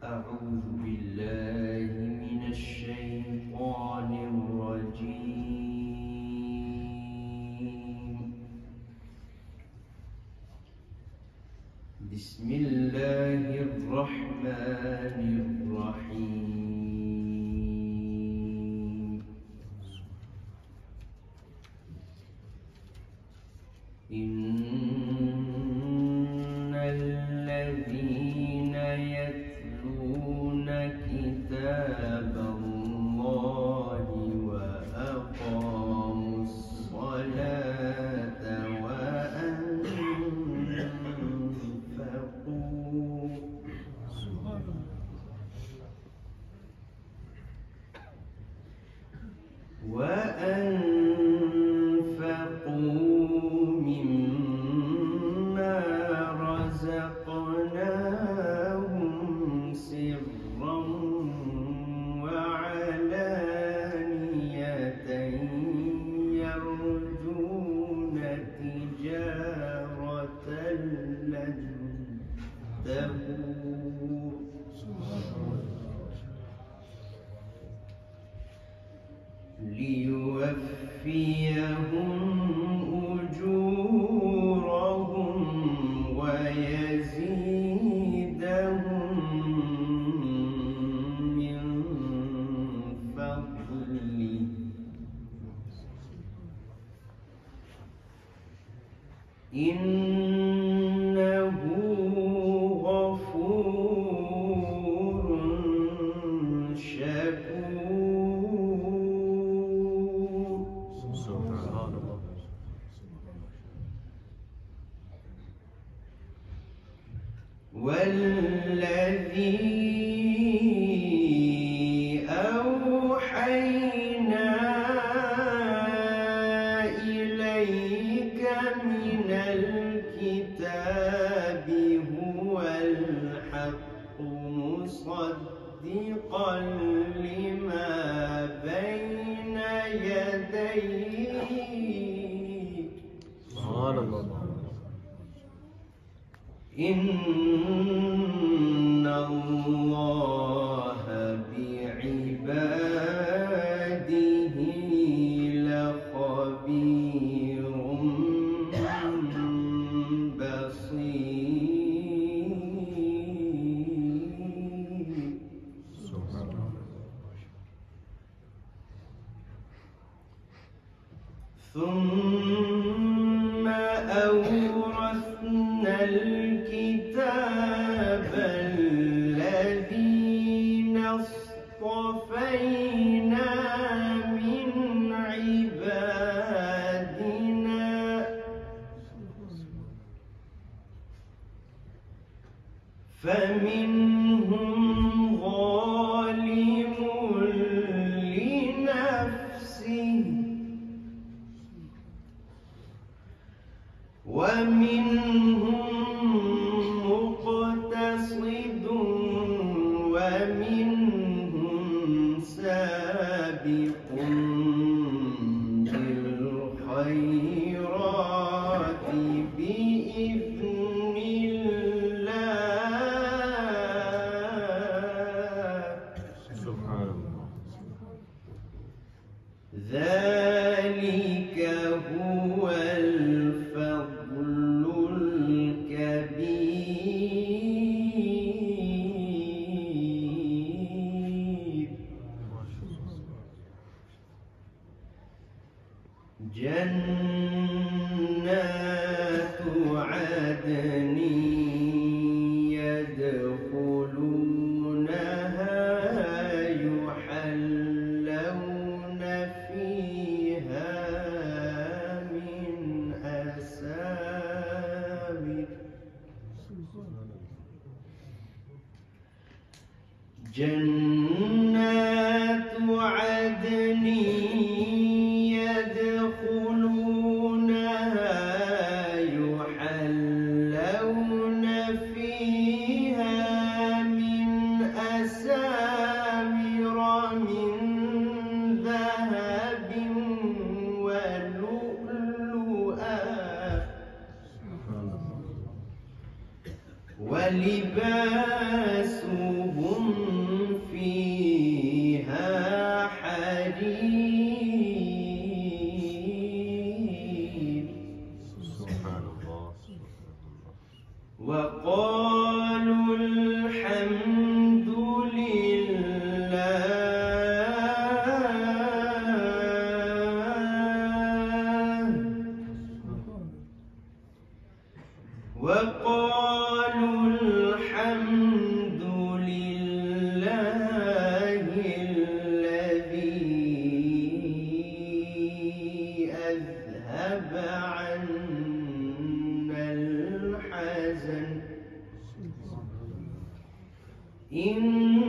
أعوذ بالله من الشيطان الرجيم. بسم الله الرحمن الرحيم. إن الذين يتلون كتاب الله وأقاموا الصلاة وأنفقوا مما رزقناهم سرا وعلانية يرجون تجارة لن تبور ليوفيهم أجورهم ويزيدهم من فضله إنه غفور شكور. سبحان الله. والذي أوحينا إليك من الكتاب هو الحق مصدقا لما بين يديه. سبحان الله. إن الله بعباده لخبير بصير. ثم أورثنا الكتاب الذين اصطفينا من عبادنا فمنهم ظالم لنفسه ومنهم مقتصد ومنهم سابق بالخيرات بإذن الله. سبحان الله. ذلك هو الفضل الكبير. جنات عدن يدخلونها يحلون فيها من أساور. جنات عدن يدخلونها يحلون فيها من أساور من ذهب ولؤلؤا ولباسهم إن